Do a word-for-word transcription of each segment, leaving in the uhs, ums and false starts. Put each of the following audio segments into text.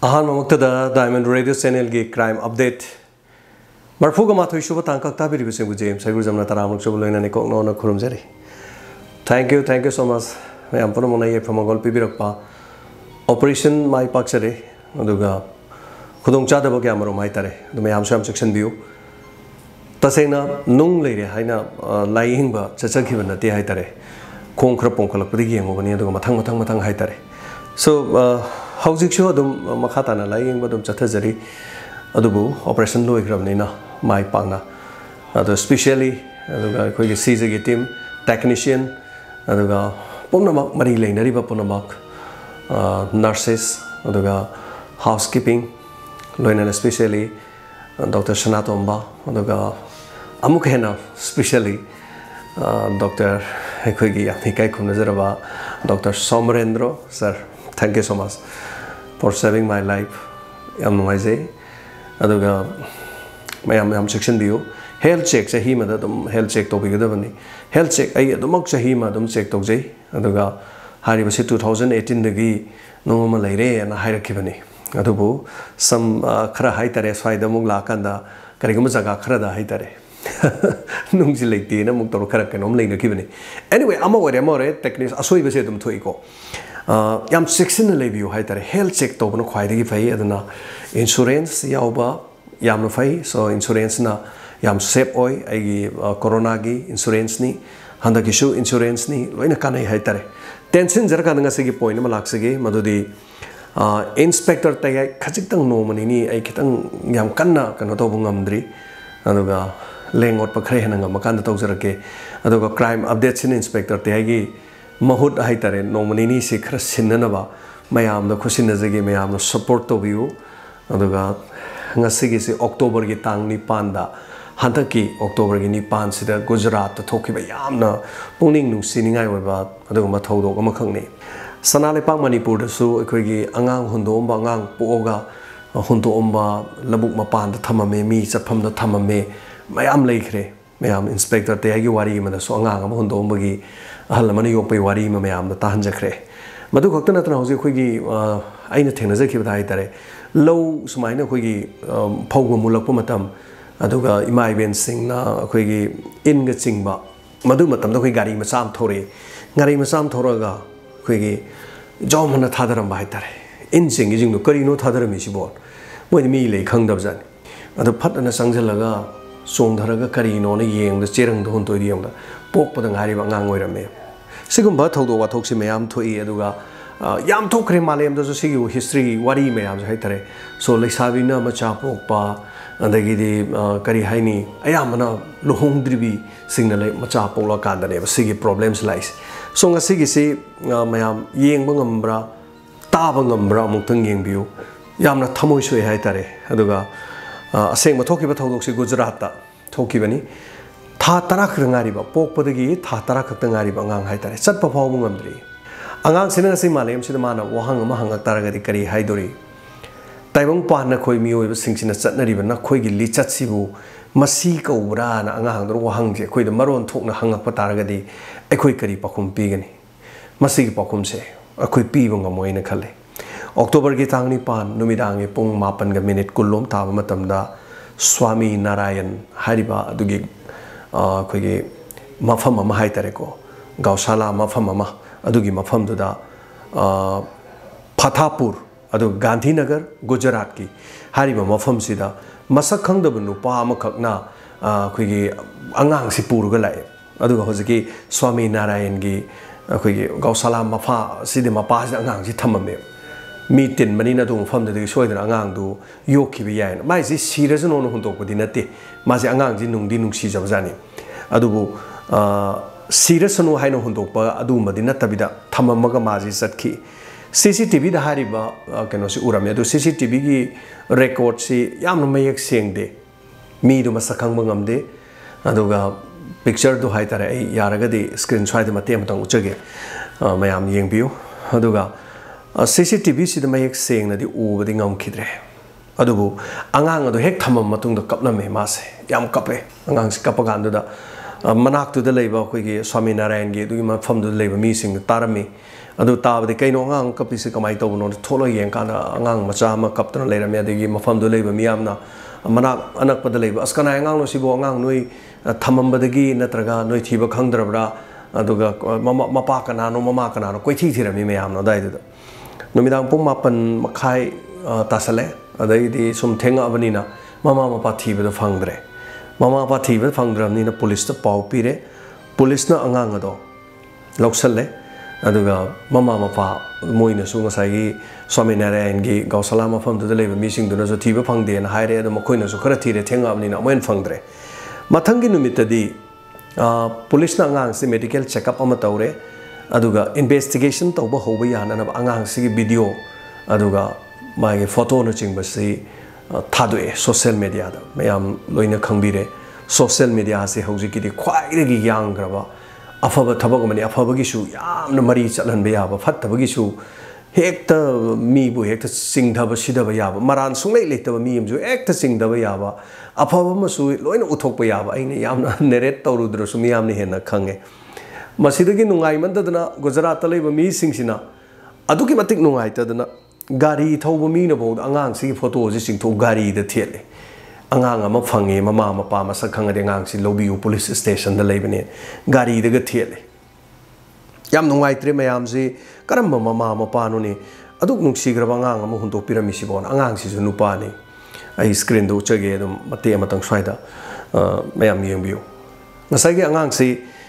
Ahan Mamutada Diamond Radio Channel gi crime update. Marfuga Mathu Shuba Tanka Tabiyu Bisu James, I was a Nataram Chubulin and Kokno Kurumzeri. Thank you, thank you so much. I am Pamona from Mogol Pibirapa. Operation My Paxere, Oduga Kudung Chadabo Gamaro Maitare, the Mayamsham section view. Tasena Nung Lady Haina lying ba Chachakivan at the Haitare. Konkra Ponkola Pudi and Mobania Matang Matang Matang Haitare. So, how is it sure the Makatana lying but um Chatazari Adubu, Operation Louis Gramnina, my partner. Especially the Caesar team, technician, Aduga Ponamak, Marie Lane, Riva Ponamak, nurses, Aduga housekeeping, Loin especially Doctor Shanatomba, Aduga Amukhena, especially Doctor Hekugi, Hikai Kunazarava, Doctor Somrendro, sir. Thank you so much for saving my life. I'm Noise. Aduga Mayam section view. Health check Sahima, the health check topic of the health check. I the Mok Sahima, Dum check Toxe. Aduga Hari was two thousand eighteen degree no malay and a higher kibani. Adubu some Kra Haitare, Swai the Mugla Karigumazaga Krada Haitare. Nungsi tea, no Muktor Karakan, only the kibani. Anyway, I'm aware more techniques. I saw you say them to eco. Yam section review haitare health check to no khwaidagi fai aduna insurance yauba yam no fai so insurance na yam safe oi aigi corona gi insurance ni handa gi shu insurance ni loina kanai haitare tension jar ka nga sigi point ma laksigi madudi inspector tai khajitang no mani ni ai kitang yam kanna kano to bungamdri aduga lengot pa khre hanga makanda to jarake aduga crime updates in inspector tai gi Mahut Haitare, no Manini Sikra Sinanaba, Mayam, the Kusinazagi, Mayam, support of you, Aduga Nasigi, October Gitang ni Panda, Hantaki, October Gini Pan, Sida, Gujarat, the Toki Bayamna, Puning Nu Sining I about Aduma Todo, Makani. Sanale Pang Manipur, so Equigi, Angang, Hundo, Bangang, Poga, Hundo Omba, Labuk Mapan, the Tamame, me, Sapam the Tamame, Mayam Lake, Mayam Inspector, the Aguari, and the Songang, Hundo Ombagi. Halamani Yopi Wari Mayam, the Tanjakre. Madu Cocktanat House Quigi, Aina Tenazaki with Haitare. Low Sumina Quigi, Pogo Mulapumatam, Aduga, Imai Ben Sing na Quigi, Inga Singba, Madumatam, the Gari Masam Tori, Gari Masam Toraga, Quigi, Jomana Tadaram Baitare. In Sing is in the Corino Tadaramisibor. When me lay Kangdabzan. At the Pat and the Sangalaga, Song Taraga Carino, the Yang, the Cherang Honto Yonda, Pop and Hariba Nangway. Second battle to what talks mayam to Eduga Yam Tokre Malam does see you history, Wari mayam haitare. So Lesavina Machapo pa and the Gidi Karihaini, Ayamana, Luhong Dribi, signal Machapo Lakanda, never see problems lies. So a sigi say mayam Yang Bangambra, Tabangambra, Muktung Yang view, Yamna Tamoishu haitare, Aduga, a same Toki Batoxi Gujarata, Tokibani. Tatarak Rangariba, Pok Podagi, Tatarak Tangariba, Gang Haitare, Sat Papa Mungandri. Angang Sinasi Malam Sidamana, Wahang Mahanga Taragari Haidori. Taibong Pana Koi Mio sings in a Satnariba, Nakoigi Lichatsibu, Masiko Brana, Angang, Wahang, Koi the Maron Tokna Hanga Pataragadi, Equikari Pakum Pigani. Masiki Pakum say, a Koi Pibung Moina Kale. October Gitangni Pan, Numidangi, Pung Mapanga Minute, Kulum Tavamatamda, Swami Narayan, Hariba, Dugi. Quigi Mafama Mahaitareko, Gausala Mafama, Adugi Mafam Duda, Patapur, Adu Gandhinagar, Gujaratki, Hariba Mafam Sida, Masakang the Nupa Makakna, Quigi Angang Sipur Galay, Aduga Hoseki, Swami Narayangi, Quigi Gausala Mafa, Sidima Pas Angang Tamame. Meet in Manina to from the Soidana Angang do Yoki Bian. My serious no Hunto Dinati, Mazi Angang Dinung Dinung Sizabzani. Adubu serious no Hino Huntopa, Aduma Dinatabida, Tamamaga Mazi Satki. C C T V the Hariba Canosi Uramia, C C T V record see Yam Mayak Sing Day. Me do Masakang Bangam Day, Aduga picture to Haitare, Yaragadi, screen try the Matem Uchage, Mayam Yang View, Aduga. C C T V si the Mayak saying that the over the Ngam Kidre. Adubu, Angang the Hek Tamam Matung the Kapna me Mas, Yam Kape, Angang Kapaganda, Manak to the labor, Quigi, Swami Narayan, doing my from the labor missing, Tarami, ꯑꯗꯨ ꯇꯥꯕꯗꯤ ꯀꯩꯅꯣ ꯑꯉꯥꯡ ꯀꯞꯄꯤꯁꯦ ꯀꯃꯥꯏꯅ ꯇꯧꯕꯅꯣ ꯊꯣꯛꯂꯒ ꯌꯦꯡꯀꯥꯟꯗ ꯑꯉꯥꯡ ꯃꯆꯥ ꯑꯃ ꯀꯞꯇꯅ ꯂꯩꯔꯝꯃꯦ ꯑꯗꯒꯤ ꯃꯐꯝꯗꯨ ꯂꯩꯕ ꯃꯤꯌꯥꯝꯅ ꯃꯅꯥꯛ ꯑꯅꯛꯄꯗ ꯂꯩꯕ ꯑꯁ ꯀꯅꯥ ꯑꯉꯥꯡꯅꯣ ꯁꯤꯕꯨ ꯑꯉꯥꯡ ꯅꯣꯏ ꯊꯝꯃꯝꯕꯗꯒꯤ ꯅꯠꯇ꯭ꯔꯒ ꯅꯣꯏ ꯊꯤꯕ ꯈꯪꯗ꯭ꯔꯕ꯭ꯔꯥ ꯑꯗꯨꯒ ꯃꯄꯥ ꯀꯅꯥꯅꯣ ꯃꯃꯥ ꯀꯅꯥꯅꯣ ꯀꯣꯏꯊꯤ ꯊꯤꯔꯝꯃꯤ ꯃꯌꯥꯝꯅ ꯑꯗꯨꯋꯥꯏꯗꯨꯗ ꯅꯨꯃꯤꯗꯥꯡ ꯄꯨꯡ ꯃꯥꯄꯟ ꯃꯈꯥꯏ ꯇꯥꯁꯜꯂꯦ ꯑꯗꯩꯗꯤ ꯁꯨꯝ ꯊꯦꯡꯉꯛꯑꯕꯅꯤꯅ ꯃꯃꯥ ꯃꯄꯥ ꯊꯤꯕꯗ ꯐꯪꯗ꯭ꯔꯦ ꯃꯃꯥ ꯃꯄꯥ ꯊꯤꯕꯗ ꯐꯪꯗ꯭ꯔꯕꯅꯤ나 ꯄꯨꯂꯤꯁꯇ ꯄꯥꯎ ꯄꯤꯔꯦ ꯄꯨꯂꯤꯁꯅ ꯑꯉꯥꯡ ꯑꯗꯣ ꯂꯧꯁꯜꯂꯦ ꯑꯗꯨꯒ ꯃꯃꯥ ꯃꯄꯥ ꯃꯣꯏꯅꯁꯨ ꯉꯁꯥꯏꯒꯤ ꯁ꯭ꯋꯥꯃꯤꯅꯥꯔꯥꯌꯟꯒꯤ ꯒꯧꯁꯥꯂꯥ ꯃꯐꯝꯗꯨꯗ ꯂꯩꯕ ꯃꯤꯁꯤꯡꯗꯨꯅꯁꯨ ꯊꯤꯕ ꯐꯪꯗꯦꯅ ꯍꯥꯏꯔꯦ ꯑꯗꯣ ꯃꯈꯣꯏꯅꯁꯨ ꯈꯔ ꯊꯤꯔꯦ ꯊꯦꯡꯉꯛꯑꯕꯅꯤꯅ ꯑꯃꯨꯛ ꯍꯦꯟꯅ ꯐꯪꯗ꯭ꯔꯦ ꯃꯊꯪꯒꯤ ꯅꯨꯃꯤꯠꯇꯗꯤ ꯄꯨꯂꯤꯁꯅ ꯑꯉꯥꯡꯁꯤ ꯃꯦꯗꯤꯀꯦꯜ ꯆꯦꯛꯑꯞ ꯑꯃ ꯇꯧꯔꯦ ꯑꯗꯨꯒ ꯏꯟꯚꯦꯁꯇꯤꯒꯦꯁꯟ ꯇꯧꯕ ꯍꯧꯕ ꯌꯥꯅꯅꯕ ꯑꯉꯥꯡꯁꯤꯒꯤ ꯚꯤꯗꯤꯑꯣ ꯑꯗꯨꯒ ꯃꯥꯒꯤ ꯐꯣꯇꯣꯅꯆꯤꯡꯕꯁꯤ ꯊꯥꯗꯣꯛꯑꯦ ꯁꯣꯁꯤꯌꯦꯜ ꯃꯦꯗꯤꯌꯥꯗ ꯃꯌꯥꯝ ꯂꯣꯏꯅ ꯈꯪꯕꯤꯔꯦ ꯁꯣꯁꯤꯌꯦꯜ ꯃꯦꯗꯤꯌꯥꯁꯤ ꯍꯧꯖꯤꯛꯀꯤꯗꯤ ꯈ꯭ꯋꯥꯏꯗꯒꯤ ꯌꯥꯡꯈ꯭ꯔꯕ ꯑꯐꯕ ꯊꯕꯛ ꯑꯃꯅꯤ ꯑꯐꯕꯒꯤꯁꯨ ꯌꯥꯝꯅ ꯃꯔꯤ ꯆꯠꯍꯟꯕ ꯌꯥꯕ ꯐꯠꯇꯕꯒꯤꯁꯨ ꯍꯦꯛꯇ ꯃꯤꯕꯨ ꯍꯦꯛꯇ ꯆꯤꯡꯊꯕ ꯁꯤꯗꯕ ꯌꯥꯕ ꯃꯔꯥꯟ ꯁꯨꯡꯂꯩ ꯂꯩꯇꯕ ꯃꯤ ꯑꯃꯁꯨ ꯍꯦꯛꯇ ꯆꯤꯡꯊꯕ ꯌꯥꯕ ꯑꯐꯕ ꯑꯃꯁꯨ ꯂꯣꯏꯅ ꯎꯠꯊꯣꯛꯄ ꯌꯥꯕ ꯑꯩꯅ ꯌꯥꯝꯅ ꯅꯦꯔꯦꯠ ꯇꯧꯔꯨꯗ꯭ꯔꯁꯨ ꯃꯤꯌꯥꯝꯅ ꯍꯦꯟꯅ ꯈꯪꯉꯦ ꯃꯁꯤꯗꯒꯤ ꯅꯨꯡꯉꯥꯏꯃꯟꯗꯗꯅ ꯒꯨꯖꯔꯥꯠꯇ ꯂꯩꯕ ꯃꯤꯁꯤꯡꯁꯤꯅ ꯑꯗꯨꯛꯀꯤ ꯃꯇꯤꯛ ꯅꯨꯡꯉꯥꯏꯇꯗꯅ ꯒꯥꯔꯤ ꯊꯧꯕ ꯃꯤꯅꯐꯥꯎꯗ ꯑꯉꯥꯡꯁꯤꯒꯤ ꯐꯣꯇꯣꯁꯤ ꯆꯤꯡꯊꯣꯛ ꯒꯥꯔꯤꯗ ꯊꯦꯠꯂꯦ ꯑꯉꯥꯡ ꯑꯃ ꯐꯪꯉꯦ ꯃꯃꯥ ꯃꯄꯥ ꯃꯁꯛ ꯈꯪꯉꯗꯤ ꯑꯉꯥꯡꯁꯤ ꯂꯧꯕꯤꯌꯨ ꯄꯨꯂꯤꯁ ꯁ꯭ꯇꯦꯁꯟꯗ ꯂꯩꯕꯅꯦ ꯒꯥꯔꯤꯗꯒ ꯊꯦꯠꯂꯦ ꯌꯥꯝ ꯅꯨꯡꯉꯥꯏꯇ꯭ꯔꯦ ꯃꯌꯥꯝꯁꯤ ꯀꯔꯝꯕ ꯃꯃꯥ ꯃꯄꯥꯅꯣꯅꯦ ꯑꯗꯨꯛ ꯅꯨꯡꯁꯤꯈ꯭ꯔꯕ ꯑꯉꯥꯡ ꯑꯃ ꯍꯨꯟꯗꯣꯛꯄꯤꯔꯝꯃꯤꯁꯤꯕꯣꯅ ꯑꯉꯥꯡꯁꯤꯁꯨ ꯅꯨꯄꯥꯅꯤ ꯑꯩ ꯁ꯭ꯀ꯭ꯔꯤꯟꯗ ꯎꯠꯆꯒꯦ ꯑꯗꯨꯝ ꯃꯇꯦꯛ ꯑꯃꯇꯪ ꯁ꯭ꯋꯥꯏꯗ ꯃꯌꯥꯝ ꯌꯦꯡꯕꯤꯌꯨ ꯉꯁꯥꯏꯒꯤ ꯑꯉꯥꯡꯁꯤ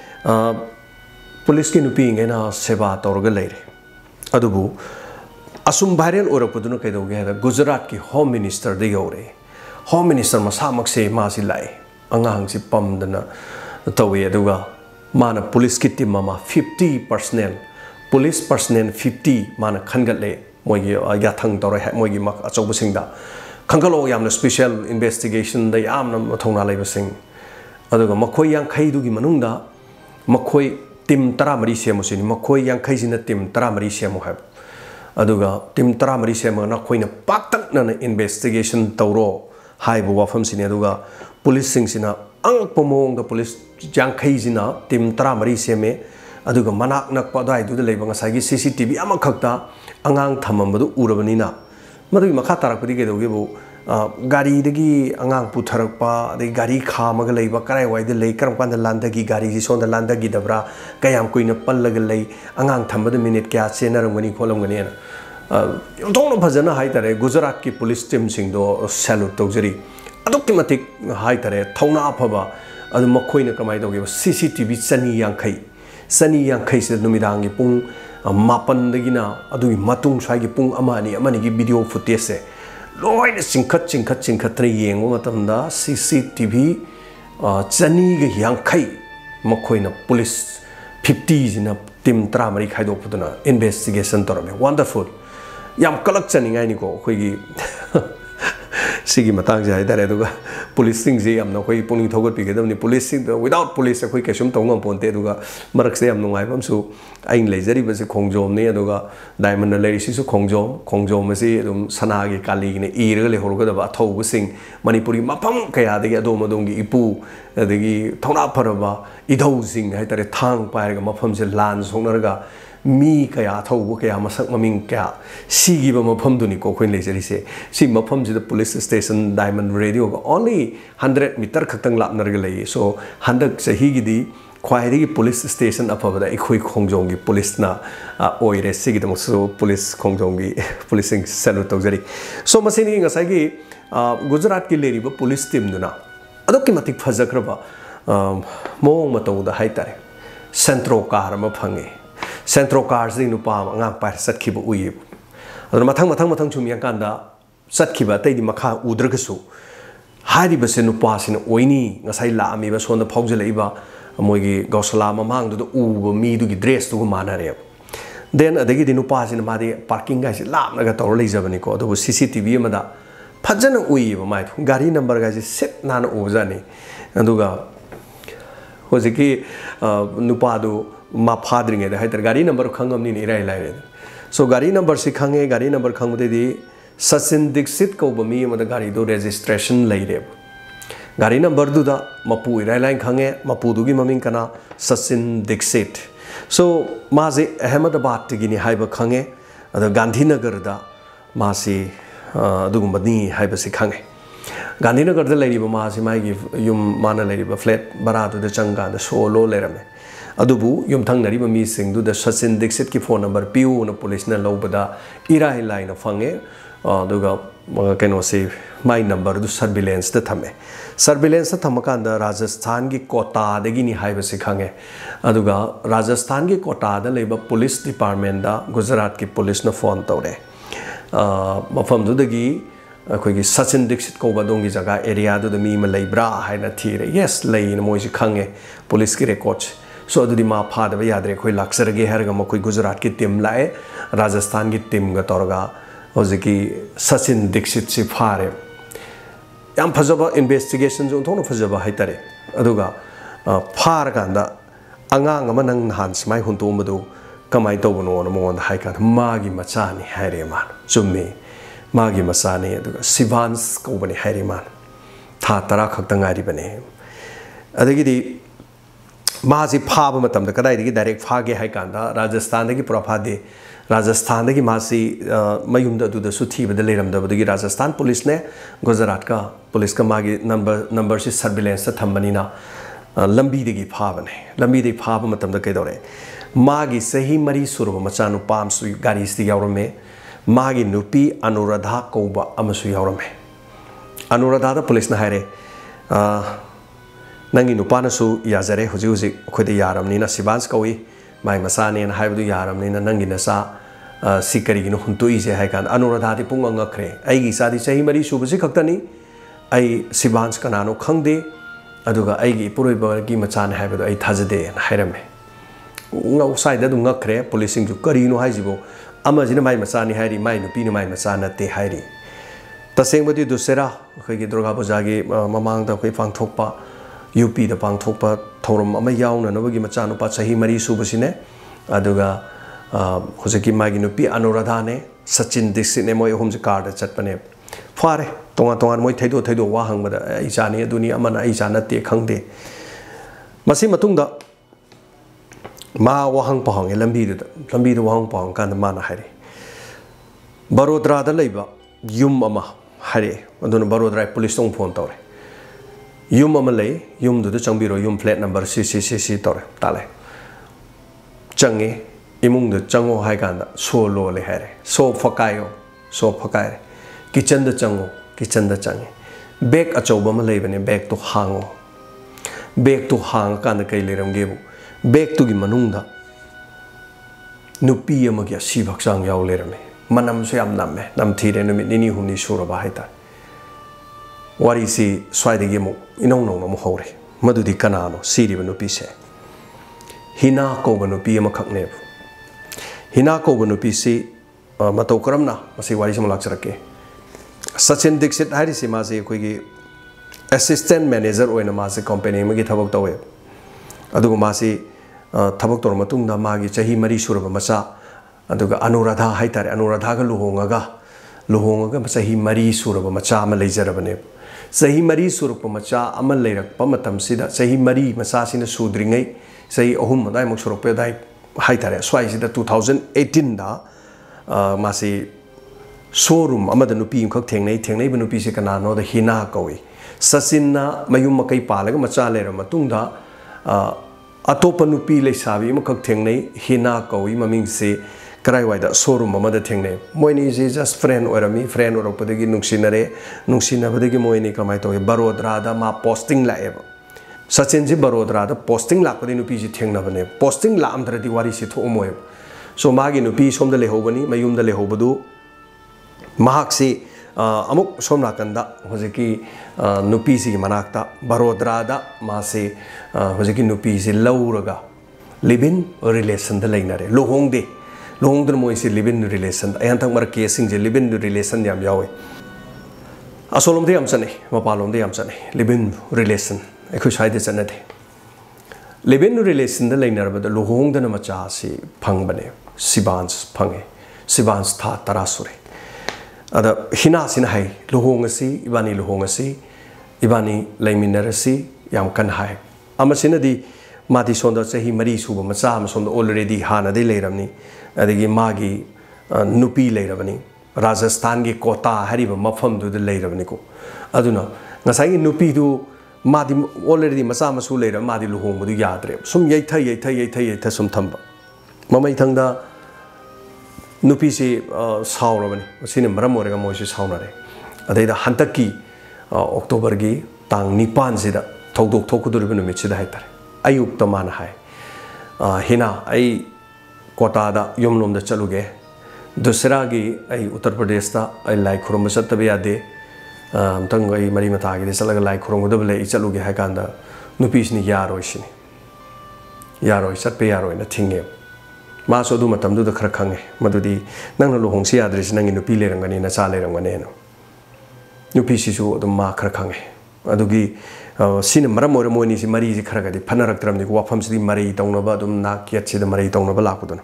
ꯄꯨꯂꯤꯁꯀꯤ ꯅꯨꯄꯤꯉꯩꯅ ꯁꯦꯕꯥ ꯇꯧꯔꯒ ꯂꯩꯔꯦ ꯑꯗꯨꯕꯨ ꯑꯁꯨꯝ ꯚꯥꯏꯔꯦꯜ ꯑꯣꯏꯔꯛꯄꯗꯨꯅ ꯀꯩꯗꯧꯒꯦ ꯍꯥꯏꯕꯗ ꯒꯨꯖꯔꯥꯠꯀꯤ ꯍꯣꯝ ꯃꯤꯅꯤꯁꯇꯔꯗ ꯌꯧꯔꯛꯑꯦ ꯍꯣꯝ ꯃꯤꯅꯤꯁꯇꯔ ꯃꯁꯥꯃꯛꯁꯦ ꯃꯥꯁꯤ ꯂꯥꯛꯑꯦ ꯑꯉꯥꯡꯁꯤ ꯄꯝꯗꯅ ꯇꯧꯋꯦ ꯑꯗꯨꯒ ꯃꯥꯅ ꯄꯨꯂꯤꯁꯀꯤ ꯇꯤꯝ ꯑꯃ fifty personnel police personnel fifty ꯃꯥꯅ ꯈꯟꯒꯠꯂꯦ ꯃꯣꯏꯒꯤ ꯌꯥꯊꯪ ꯇꯧꯔꯦ ꯃꯣꯏꯒꯤ ꯑꯆꯧꯕꯁꯤꯡꯗ ꯈꯟꯒꯠꯂꯛꯑꯣ ꯌꯥꯝꯅ ꯁ꯭ꯄꯦꯁꯤꯌꯦꯜ ꯏꯟꯚꯦꯁꯇꯤꯒꯦꯁꯟꯗ ꯌꯥꯝꯅ ꯃꯊꯧꯅꯥ ꯂꯩꯕꯁꯤꯡ ꯑꯗꯨꯒ ꯃꯈꯣꯏ ꯌꯥꯡꯈꯩꯗꯨꯒꯤ ꯃꯅꯨꯡꯗ ꯃꯈꯣꯏ ꯇꯤꯝ ꯇꯔꯥꯃꯔꯤ ꯁꯦꯝꯃꯨꯁꯤꯅꯤ ꯃꯈꯣꯏ ꯌꯥꯡꯈꯩꯁꯤꯅ ꯇꯤꯝ ꯇꯔꯥꯃꯔꯤ ꯁꯦꯝꯃꯨ ꯍꯥꯏꯕ ꯑꯗꯨꯒ ꯇꯤꯝ ꯇꯔꯥꯃꯔꯤ ꯁꯦꯝꯃꯒ ꯅꯈꯣꯏꯅ ꯄꯥꯛꯇꯛꯅꯅ ꯏꯟꯚꯦꯁꯇꯤꯒꯦꯁꯟ ꯇꯧꯔꯣ ꯍꯥꯏꯕ ꯋꯥꯐꯝꯁꯤꯅꯤ ꯑꯗꯨꯒ ꯄꯨꯂꯤꯁꯁꯤꯡꯁꯤꯅ ꯑꯉꯛꯄ ꯃꯑꯣꯡꯗ ꯄꯨꯂꯤꯁ ꯌꯥꯡꯈꯩꯁꯤꯅ ꯇꯤꯝ ꯇꯔꯥꯃꯔꯤ ꯁꯦꯝꯃꯦ ꯑꯗꯨꯒ ꯃꯅꯥꯛ ꯅꯛꯄ ꯑꯗꯨꯋꯥꯏꯗꯨꯗ ꯂꯩꯕ ꯉꯁꯥꯏꯒꯤ ꯁꯤ ꯁꯤ ꯇꯤ ꯚꯤ ꯑꯃꯈꯛꯇ ꯑꯉꯥꯡ ꯊꯝꯃꯝꯕꯗꯨ ꯎꯔꯕꯅꯤꯅ ꯃꯗꯨꯒꯤ ꯃꯈꯥ ꯇꯥꯔꯛꯄꯗꯤ ꯀꯩꯗꯧꯒꯦꯕꯨ ꯒꯥꯔꯤꯗꯒꯤ ꯑꯉꯥꯡ ꯄꯨꯊꯔꯛꯄ ꯑꯗꯒꯤ ꯒꯥꯔꯤ ꯈꯥꯝꯃꯒ ꯂꯩꯕ ꯀꯔꯥꯏꯋꯥꯏꯗ ꯂꯩ ꯀꯔꯝ ꯀꯥꯟꯗ ꯂꯥꯟꯗꯒꯤ ꯒꯥꯔꯤꯁꯤ ꯁꯣꯝꯗ ꯂꯥꯟꯗꯒꯤꯗꯕ꯭ꯔꯥ ꯀꯌꯥꯝ ꯀꯨꯏꯅ ꯄꯜꯂꯒ ꯂꯩ ꯑꯉꯥꯡ ꯊꯝꯕꯗ ꯃꯤꯅꯤꯠ ꯀꯌꯥ ꯆꯦꯟꯅꯔꯝꯒꯅꯤ ꯈꯣꯠꯂꯝꯒꯅꯤꯅ ꯌꯥꯝꯊꯣꯛꯅ ꯐꯖꯅ ꯍꯥꯏꯇꯥꯔꯦ ꯒꯨꯖꯔꯥꯠꯀꯤ ꯄꯨꯂꯤꯁ ꯇꯤꯝꯁꯤꯡꯗꯣ ꯁꯦꯂꯨꯠ ꯇꯧꯖꯔꯤ ꯑꯗꯨꯛꯀꯤ ꯃꯇꯤꯛ ꯍꯥꯏꯇꯥꯔꯦ ꯊꯧꯅꯥ ꯐꯕ ꯑꯗꯨ ꯃꯈꯣꯏꯅ ꯀꯃꯥꯏꯅ ꯇꯧꯒꯦꯕ ꯁꯤ ꯁꯤ ꯇꯤ ꯚꯤ ꯆꯅꯤ ꯌꯥꯡꯈꯩ ꯆꯅꯤ ꯌꯥꯡꯈꯩꯁꯤꯗ ꯅꯨꯃꯤꯗꯥꯡꯒꯤ ꯄꯨꯡ ꯃꯥꯄꯟꯗꯒꯤꯅ ꯑꯗꯨꯒꯤ ꯃꯇꯨꯡ ꯁ꯭ꯋꯥꯏꯒꯤ ꯄꯨꯡ ꯑꯃ ꯑꯅꯤ ꯑꯃꯅꯤꯒꯤ ꯚꯤꯗꯤꯑꯣ ꯐꯨꯇꯦꯖꯁꯦ ꯂꯣꯏꯅ ꯆꯤꯡꯈꯠ ꯆꯤꯡꯈꯠ ꯆꯤꯡꯈꯠꯇꯅ ꯌꯦꯡꯕ ꯃꯇꯝꯗ ꯁꯤ ꯁꯤ ꯇꯤ ꯚꯤ ꯆꯅꯤꯒ ꯌꯥꯡꯈꯩ ꯃꯈꯣꯏꯅ ꯄꯨꯂꯤꯁ ꯐꯤꯐꯇꯤꯁꯤꯅ ꯇꯤꯝ ꯇꯔꯥꯃꯔꯤ ꯈꯥꯏꯗꯣꯛꯄꯗꯨꯅ ꯏꯟꯚꯦꯁꯇꯤꯒꯦꯁꯟ ꯇꯧꯔꯝꯃꯦ ꯋꯥꯟꯗꯔꯐꯨꯜ ꯌꯥꯝ ꯀꯂꯛꯆꯅꯤꯡꯉꯥꯏꯅꯤꯀꯣ ꯑꯩꯈꯣꯏꯒꯤ ꯁꯤꯒꯤ ꯃꯇꯥꯡꯁꯦ ꯍꯥꯏꯇꯥꯔꯦ ꯑꯗꯨꯒ ꯄꯨꯂꯤꯁꯁꯤꯡꯁꯦ ꯌꯥꯝꯅ ꯑꯩꯈꯣꯏ ꯄꯨꯛꯅꯤꯡ ꯊꯧꯒꯠꯄꯤꯒꯗꯕꯅꯤ ꯄꯨꯂꯤꯁꯁꯤꯡꯗ ꯋꯤꯗꯥꯎꯠ ꯄꯨꯂꯤꯁ ꯑꯩꯈꯣꯏ ꯀꯩꯁꯨꯝ ꯇꯧ ꯉꯝꯄꯣꯟꯇꯦ ꯑꯗꯨꯒ ꯃꯔꯛꯁꯦ ꯌꯥꯝ ꯅꯨꯡꯉꯥꯏꯕ ꯑꯃꯁꯨ ꯑꯩꯅ ꯂꯩꯖꯔꯤꯕꯁꯤ ꯈꯣꯡꯖꯣꯝꯅꯤ ꯑꯗꯨꯒ ꯗꯥꯏꯃꯟꯅ ꯂꯩꯔꯤꯁꯤꯁꯨ ꯈꯣꯡꯖꯣꯝ ꯈꯣꯡꯖꯣꯝ ꯑꯁꯤ ꯑꯗꯨꯝ ꯁꯅꯥꯒꯤ ꯀꯥꯂꯤꯒꯤꯅ ꯏꯔꯒ ꯂꯩꯍꯧꯔꯒꯗꯕ ꯑꯊꯧꯕꯁꯤꯡ ꯃꯅꯤꯄꯨꯔꯒꯤ ꯃꯐꯝ ꯀꯌꯥꯗꯒꯤ ꯑꯗꯣꯝ ꯑꯗꯣꯝꯒꯤ ꯏꯄꯨ ꯑꯗꯒꯤ ꯊꯧꯅꯥ ꯐꯔꯕ ꯏꯙꯧꯁꯤꯡ ꯍꯥꯏꯇꯥꯔꯦ ꯊꯥꯡ ꯄꯥꯏꯔꯒ ꯃꯐꯝꯁꯦ ꯂꯥꯟ ꯁꯣꯛꯅꯔꯒ ꯃꯤ ꯀꯌꯥ ꯑꯊꯧꯕ ꯀꯌా ꯃꯁꯛ ꯃꯃꯤꯡ ꯀꯌꯥ ꯁꯤꯈꯤꯕ ꯃꯐꯝꯗꯨꯅꯤꯀꯣ ꯑꯩꯈꯣꯏꯅ ꯂꯩꯖꯔꯤꯁꯦ ꯁꯤ ꯃꯐꯝꯁꯤꯗ ꯄꯨꯂꯤꯁ ꯁ꯭ꯇꯦꯁꯟ ꯗꯥꯏꯃꯟ ꯔꯦꯗꯤꯑꯣꯒ ꯑꯣꯟꯂꯤ ꯍꯟꯗ꯭ꯔꯦꯠ ꯃꯤꯇꯔ ꯈꯛꯇꯪ ꯂꯥꯞꯅꯔꯒ ꯂꯩꯌꯦ ꯁꯣ ꯍꯟꯗꯛ ꯆꯍꯤꯒꯤꯗꯤ ꯈ꯭ꯋꯥꯏꯗꯒꯤ ꯄꯨꯂꯤꯁ ꯁ꯭ꯇꯦꯁꯟ ꯑꯐꯕꯗ ꯑꯩꯈꯣꯏ ꯈꯣꯡꯖꯣꯝꯒꯤ ꯄꯨꯂꯤꯁꯅ ꯑꯣꯏꯔꯦ ꯁꯤꯒꯤꯗꯃꯛꯁꯨ ꯄꯨꯂꯤꯁ ꯈꯣꯡꯖꯣꯝꯒꯤ ꯄꯨꯂꯤꯁꯁꯤꯡ ꯁꯦꯂꯨꯠ ꯇꯧꯖꯔꯤ ꯁꯣ ꯃꯁꯤꯅꯤ ꯉꯁꯥꯏꯒꯤ ꯒꯨꯖꯔꯥꯠꯀꯤ ꯂꯩꯔꯤꯕ ꯄꯨꯂꯤꯁ ꯇꯤꯝꯗꯨꯅ ꯑꯗꯨꯛꯀꯤ ꯃꯇꯤꯛ ꯐꯖꯈ꯭ꯔꯕ ꯃꯑꯣꯡ ꯃꯇꯧꯗ ꯍꯥꯏꯇꯥꯔꯦ ꯁꯦꯟꯇ꯭ꯔꯣ ꯀꯥꯔ ꯑꯃ ꯐꯪꯉꯦ ꯁꯦꯟꯇ꯭ꯔꯣ ꯀꯥꯔꯁꯤꯗꯒꯤ ꯅꯨꯄꯥ ꯑꯃ ꯑꯉꯥꯡ ꯄꯥꯏꯔ ꯆꯠꯈꯤꯕ ꯎꯏꯌꯦꯕ ꯑꯗꯨꯅ ꯃꯊꯪ ꯃꯊꯪ ꯃꯊꯪ ꯁꯨꯝ ꯌꯦꯡꯀꯥꯟꯗ ꯆꯠꯈꯤꯕ ꯑꯇꯩꯗꯤ ꯃꯈꯥ ꯎꯗ꯭ꯔꯒꯁꯨ ꯍꯥꯏꯔꯤꯕꯁꯦ ꯅꯨꯄꯥꯁꯤꯅ ꯑꯣꯏꯅꯤ ꯉꯁꯥꯏ ꯂꯥꯛꯑꯝꯃꯤꯕ ꯁꯣꯝꯗ ꯐꯥꯎꯖꯜꯂꯛꯏꯕ ꯃꯣꯏꯒꯤ ꯒꯧꯁꯂꯥ ꯃꯃꯥꯡꯗꯨꯗ ꯎꯕ ꯃꯤꯗꯨꯒꯤ ꯗ꯭ꯔꯦꯁꯇꯨꯒ ꯃꯥꯟꯅꯔꯦꯕ ꯗꯦꯟ ꯑꯗꯒꯤꯗꯤ ꯅꯨꯄꯥꯁꯤꯅ ꯃꯥꯗꯤ ꯄꯥꯔꯀꯤꯡꯒꯥꯏꯁꯦ ꯂꯥꯞꯅꯒ ꯇꯧꯔ ꯂꯩꯖꯕꯅꯤꯀꯣ ꯑꯗꯨꯕꯨ ꯁꯤ ꯁꯤ ꯇꯤ ꯚꯤ ꯑꯃꯗ ꯐꯖꯅ ꯎꯏꯌꯦꯕ ꯃꯥꯏꯗꯣ ꯒꯥꯔꯤ ꯅꯝꯕꯔꯒꯥꯏꯁꯦ ꯁꯤꯠ ꯅꯥꯟꯅ ꯎꯕꯖꯥꯠꯅꯤ ꯑꯗꯨꯒ ꯍꯧꯖꯤꯛꯀꯤ ꯅꯨꯄꯥꯗꯨ ꯃꯥ ꯐꯥꯗ꯭ꯔꯤꯉꯩꯗ ꯍꯥꯏꯇꯥꯔꯦ ꯒꯥꯔꯤ ꯅꯝꯕꯔ ꯈꯪꯉꯕꯅꯤꯅ ꯏꯔꯥꯏ ꯂꯥꯏꯔꯦ ꯁꯣ ꯒꯥꯔꯤ ꯅꯝꯕꯔꯁꯤ ꯈꯪꯉꯦ ꯒꯥꯔꯤ ꯅꯝꯕꯔ ꯈꯪꯕꯗꯩꯗꯤ ꯁꯆꯤꯟ ꯗꯤꯛꯁꯤꯠ ꯀꯧꯕ ꯃꯤ ꯑꯃꯗ ꯒꯥꯔꯤꯗꯣ ꯔꯦꯖꯤꯁꯇ꯭ꯔꯦꯁꯟ ꯂꯩꯔꯦꯕ ꯒꯥꯔꯤ ꯅꯝꯕꯔꯗꯨꯗ ꯃꯄꯨ ꯏꯔꯥꯏ ꯂꯥꯏꯅ ꯈꯪꯉꯦ ꯃꯄꯨꯗꯨꯒꯤ ꯃꯃꯤꯡ ꯀꯅꯥ Sachin ꯗꯤꯛꯁꯤꯠ So maze Ahmedabad tigini haiba khange ada Gandhinagar da masi dugumani haiba si khange Gandhinagar da leiriba masi mai gi yum mana leiriba flat baradu da changa da solo lerame adubu yum thangnariba mi sing du da Sachin Dixit ki phone number piu na police na lobada irai line na phange aduga keno se my number du surveillance da thame surveillance da thamakanda Rajasthan gi Kota dagi ni haiba si khange aduga Rajasthan gi Kota da leiba police department da Gujarat ki police na phone tawre mafam du dagi akhoi Sachin Dixit ko badong gi jaga area du da mi ma leibra haina thire yes lei na moi si khange police ki records so adu di ma phada ba yadre khoi laksarage herga ma khoi Gujarat ki team lae Rajasthan ki team ga torga hojiki Sachin Dixit si phare yam phajaba investigation jo thona phajaba haitare aduga phar kanda angang ama nang han smai huntom badu kamai tawno na mon haika magi machani haire man chummi magi masani aduga Sivans ko bani haire man tha tara khakta ngari bane adagi di maji phaba matam da kadai digi direct phage haikanda Rajasthan dagi pura phade Rajasthan dagi masi mayum da du da suthi bada leram da dagi Rajasthan police ne Gujarat ka police ka magi number number si surveillance ta thambani na lambi dagi phaba ne lambi dagi phaba matam da kai dore magi sahi mari surba machanu pam su gari sti yaurame magi nupi Anuradha koba amasu yaurame Anuradha da police na haire nangi nupana su yazare huji huji khode yaramni na Sivans kawi mai masane na haibu yaramni na nangi na sa sikari gino huntui je haikan Anuradha ti punga ngakre ai gi sa di sahi mari su basi khaktani ai Sivans kanano khangde aduga ai gi puroi ba gi machane haibu ai thajade na hairame ngau sai da du ngakre policing ju kari no haijibo ama jina mai masani hairi mai nupi no mai masana te hairi taseng badi dusera khoi gi Durga Puja gi mamang da khoi phang thokpa U P da pang thokpa thorum ama yauna no gi machanu pa sahi mari su basine aduga hojiki magi nupi Anuradha ne Sachin Dixit ne moi hom je card chatpane phare tonga tonga moi thaido thaido wa hangbada ai jani aduni amana ai jana te khangde masi matung da ma wahang pahang lambi da lambi da wahang pahang kan mana hari Barodra da leiba yum ama hari aduna Barodra police tong phone tawre yum ama lei yum du da changbiro yum flat number C C C C tawre tale changi imung da chango hai kan da so lo le hare so phakayo so phakai kitchen da chango kitchen da changi bag achoba ma leibane bag to hango bag to hang kan da kai leram gebu bag to gi manung da nupi ama gi si bhaksang yaw lerame manam so yam namme nam thire numit nini humni sura ba haita wari si swai de mu inong nong mo hore madudi kanano siri banu pi se hina ko banu pi ama khakne hina ko banu pi si matau karamna masi wari sam lakcharake Sachin Dixit hari si ma se koi gi assistant manager oina ma se company ma gi thabak tawe aduga ma si thabak tor matung da ma gi chahi mari suraba macha aduga Anuradha haitare Anuradha ga luhonga ga luhonga ga chahi mari suraba macha ma leijarabane sahi mari surukpa macha amal leirakpa matam sida sahi mari macha sina sudringai sahi ahum dai mak surukpa dai haitare swai sida two thousand eighteen da masi showroom amada nupi khak thengnai thengnai ba nupi se kana no da hina kawi Sachin na mayum makai palaga macha lera matung da atopa nupi leisabi makhak thengnai hina kawi maming se karai waida showroom amada thengnai moini is just friend orami friend oropodagi nungsinare nungsinabadagi moini kamai to Barodra da ma posting la eba Sachin ji Barodra da posting la padi nupi ji thengna bane posting la amdra di wari si tho moy so magi nupi som da lehobani mayum da lehobadu mahak si amuk som nakanda hojiki nupi si manakta Barodra da ma se hojiki nupi si lauraga live in relation da leinare lohongde long the moise live in relation ayantang mar casing je live in relation yam yawe asolom de amsane mapalom de amsane live in relation ekhu side chanade live in relation da lainar ba da lohong da macha si phang bane Sivans phange Sivans tha tarasure ada hina sin hai lohong asi ibani lohong asi ibani laiminarasi yam kan hai amasina di मादी सोंदा चाही मरी सुबा मचा अम सोंदा already हानादे लेरमनी अदगी मागी नुपी लेरबनी राजस्थान की कोटा हरिबा मफम दुद लेरबनी को अदुना ngसाई नुपी दु मादी already मचा मसु लेर मादी लुहोंग बदु याद्रे सुम यैथा यैथा यैथा यैथा सुम थंबा ममै थंगदा नुपी से साउरबनी सिने मरम ओरेगा मोइसे साउनारे अदैदा हंतकी अक्टोबर की तांग निपान सिदा थौदोक थोकुदुरिबा नुमित सिदा हाइतारे अयुक्त मान हाय हिना आई कोटादा यमलोम दा चलुगे दूसरा की आई उत्तर प्रदेश दा आई लाई खुरम चतबे यादे अमतंग आई मरी मता की चलगा लाई खुरम दब ले चलुगे हाय कांदा नुपीसनी यारोइसिनी यारोइ चतपे यारोइ ना थिंगे मासो दु मतम दु खर खंगे मदुदी नंग लुहोंगसी याद्रिस नंगी नुपी लेरंगनी ना चा लेरंगने नो नुपीसिसु अदुम मा खर खंगे अदुगी सिन मरम ओर मोनी सि मरी सि खरगदि फनरक्तरमनि को वाफम सि मरी तौनबा अदुम ना कियत सि मरी तौनबा लापुदन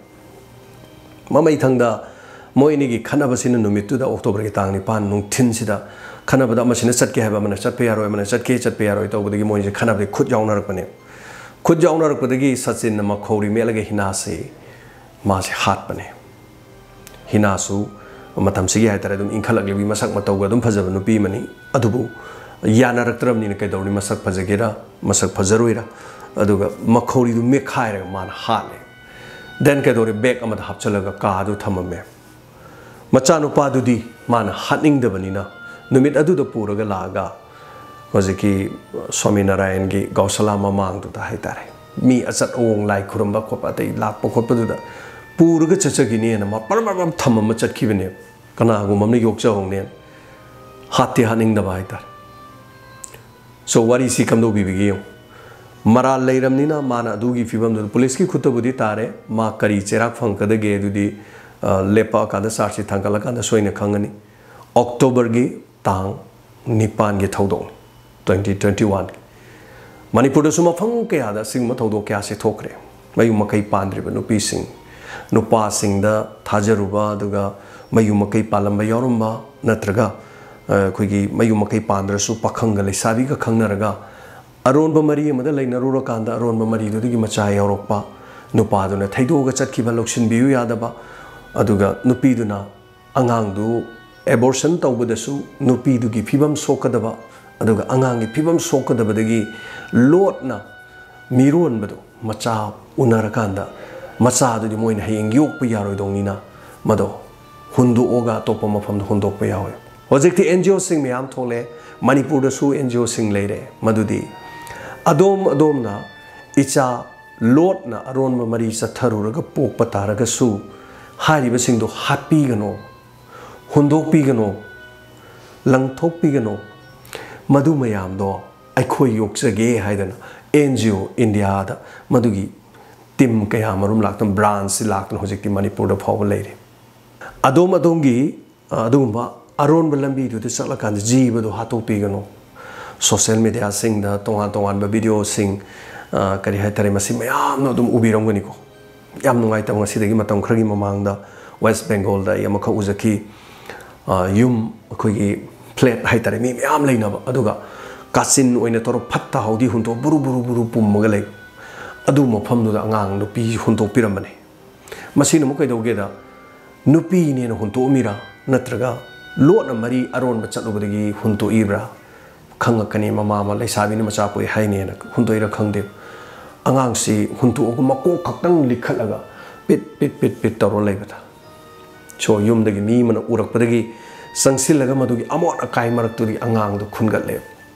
ममै थंगदा मोइनी की खनबसिन नुमितुदा अक्टोबर की तांग निपान नुंथिन सिदा खनबदा मसिन चटके हाबा मन चटपे यारोय मन चटके चटपे यारोय तौबदगी मोइसे खनबदि खुद याउनरकपने खुद याउनरकपदगी सचिन मखौरी मेलगे हिनासे मासे हातपने हिनासु मतम सिगी हायतरे दुम इंखलगलेबी मसक मतौगा दुम फजब नुपी मनी अदुबु यानरक्तरमनि कैदौरी मसक फजगेरा मसक फजरोइरा अदुगा मखौरी दु मेखायरगा मान हाले देन कैदौरी बैग अमद हापचलगा कादु थममे मचा नुपादुदी मान हानिंगदबनिना नुमित अदुदा पुरगा लागा होजिकी स्वामी नारायण की गौसला ममांगदुदा हायतारे मी अचत ओंग लाई खुरंबा खोपा तै लाकपा खोपदुदा पुरगा चचगिने न परमम थमम चटखिबने कनागुममने योगचा होंगने हाते हानिंगदबा हायतारे सो वारी सी कमदो बिबिगे मरा लेरमनिना माना अदुगी फिबम दु पुलिस की खुतबुदी तारे मा करी चेराक फंकदगे दुदी लेपा कादा सारसी थांगला कादा सोइने खंगनी अक्टोबर की तांग निपान की थौदों ट्वेंटी ट्वेंटी वन मणिपुर मफम क्या सिंह थौदों क्या से थोखरे मयू मकई पाद्रीब नुपी सिंह नुपा सिंह थाजरुबा अदुगा मयू मकई पालंबा यारुंबा नत्रगा अखोगी मयू मकई पाद्रसु पाखंग लेसाबीगा खंगनरगा अरोनब मरी अमद लेनरुरकांदा अरोनब मरीदुदगी मचा यावरक्पा नुपादुना थैदोगा चटखिबा लौसिनबियु यादबा अदुगा नुपीदुना अंगांगदु एबॉर्शन तौबदसु नुपीदुगी फिबम सोकदबा अदुगा अंगांगी फिबम सोकदबदगी लोटना मिरोनबदु मचा उनरकांदा मचादुदि मोइना हयेंग योकपा यारोइदोंनिना मदो हुंदोगा तोपा मफमद हुंदोकपा यावय होजिकति एनजीओ सिंह म्याम थोले मणिपुर दसु एनजीओ सिंह लेरे मदुदी अदोम अदोमना इचा लोटना अरोनब मरी चथरुरगा पोकपा तारगसु हारिबसिंगदो हातपीगनो हुंदोकपीगनो लंगथोकपीगनो मदु मयामदो अखोय योक्चगे हायदना एनजीओ इंडिया दा मदुगी टीम कया मरुम लाक्तम ब्रांच लाक्तन होजिकति मणिपुर दा फाव लेरे अदोम अदोमगी अदुगुंबा अरोनब लंबीदु चलकान जीबदो हातोकपीगनो सोशल मीडिया सिंह तोान तोान वीडियो सिंह करी हायतरे मसी मयाम अदुम उबिरंगनिको याम नुंगाइतम ngasiदगी मतम खरगी ममांगदा वेस्ट बेंगल दा यमख उजकी युम अखोगी फ्लैट हायतरे मी मयाम लेनबा अदुगा कासिन ओइना तोर फत्ता हौदी हुंतो बुरु बुरु बुरु पुमगा ले अदु मफमदुदा अंगांग नुपी हुंतो पिरमने मसिन मु कैदौगेदा नुपी नेना हुंतो मिरा नत्रगा लोटना मरी अरोनब चलुबदगी हुंतो इब्रा खंगकनी ममा मा लेसाबिन मचा पोइ हाइनेना हुंतोइरा खंगदे अंगांगसी हुंतोग मको खक्तंग लिखलगा पिट पिट पिट पिट तौर लेबदा सो युमदगी मी मन उरकपदगी संगसिलगा मदुगी अमोट अकाय मरक्तुदी अंगांगदो खुनगले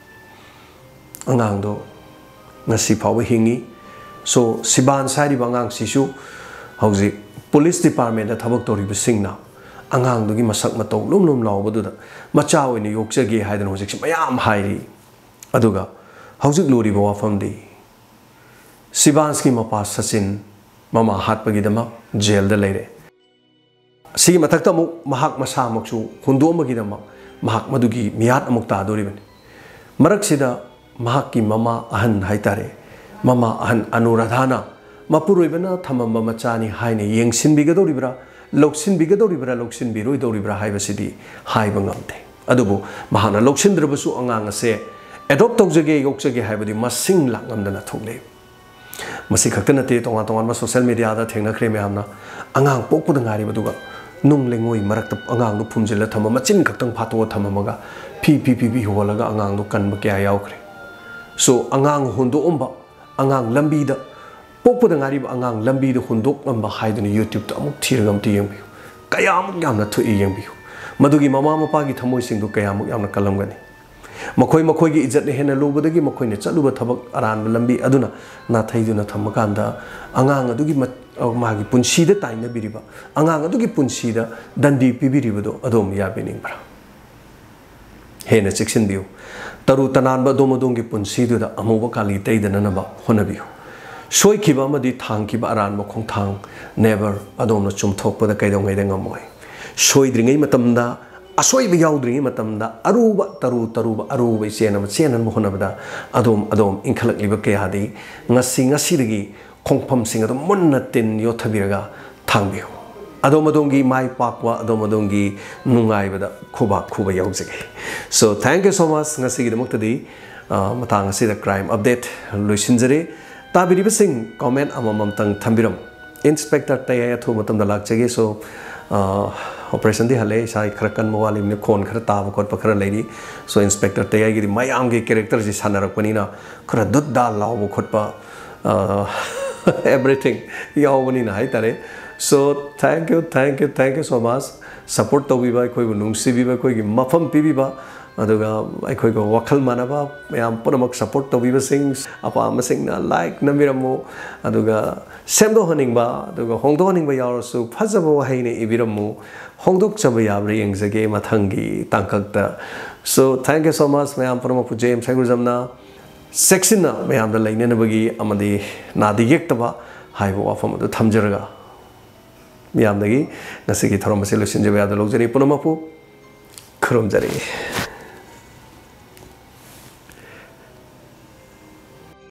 अंगांगदो ngasi फाव हिंगी सो सिबान सारी अंगांगसिसु हौजी पुलिस डिपार्टमेंट दा थबक तौरिबा सिंगना अंगांगदुगी मसक मतौ लुम लुम लावबदुदा मचा ओइने योक्चगे हायदन होजिक मयाम हाइरी अदुगा हौजिक लोरिबा वाफमदी सिबांस की मपा सचिन ममा हातपगिदमा जेल दा लेरे सी मथक्ता मु महाक मसा मक्सु हुंदोमगिदमा महाक मदुगी मियात अमुक तादोरिबनि मरकसिदा महाक की ममा अहन हाइतारे ममा अहन अनुराधाना मपुरोइबना थमम मचानी हाइने येंगसिनबिगदोरिब्रा लौसिनबिगदोरिब्रा लौसिनबिरोइदोरिब्रा हाइबसिदी हाइबा ngamte अदुबु महाना लौसिनद्रबसु अंगांग असे एडॉप्ट तौजगे योक्चगे हाइबदि मसिंग लांगमदना थोले masi khakta nate tonga tonga ma social media da thengna khre me amna angang pokpu da ngari baduga nung lengoi marak ta angang du phumjela thama machin khaktang phato thama maga phi phi phi phi holaga angang du kan ba kya yaw khre so angang hundo umba angang lambi da pokpu da ngari ba angang lambi da hundok amba haiduni YouTube ta amuk thiragam ti yeng bi kaya amuk yamna thu i yeng bi madugi mama mapa gi thamoi sing du kaya amuk yamna kalam gani makhoi makhoi gi ijat ne hena lubadagi makhoi ne chaluba thabak aran lambi aduna na thaiduna thamakanda angang adugi magi punsi da taina biriba angang adugi punsi da dandi pibiriba do adom ya bening bra hena section biu taru tanan ba dom adong gi punsi do da amuba kali taidana na ba hona biu soi khiba madi thang khiba aran ma khong thang never adom na chum thok pa da kaidong ngai da ngamoi soi dringai matam da asoi bi yaw dringai matam da aruba taru taruba aruba sena ma sena ma hona ba adom adom inkhalak liba ke hadi ngasi ngasi dagi khongpham sing adom munna tin yo thabiraga thangbiu adom adongi mai pakwa adom adongi nungai bada khuba khuba yaujage so thank you so much ngasi gi damuktadi matang asi da crime update loisinjare tabiri basing comment amamam tang thambiram inspector tayaya thu matam da lakchage so operation di hale sai kharakan mawali ne khon khara ta bakot pakhara leiri so inspector tayai gi mayam ge character ji sanarak panina khara dud da law khot pa everything yawani na hai tare so thank you thank you thank you so much support to biba koi bu nungsi biba koi gi mafam pi biba aduga ai koi go wakhal manaba yam puramak support to biba sing apa masing na like namiramu aduga semdo honing ba aduga hongdo honing ba yar su phajabo haine ibiramu hongdok chaba yabre yengzage mathangi tangkakta so thank you so much mayam puramak pu james sagurjamna section na mayam da laine na bagi amadi nadi yektaba haibo afam adu thamjaraga mayam dagi ngasigi thorom se losin jabe adu logjari puramak pu khurumjari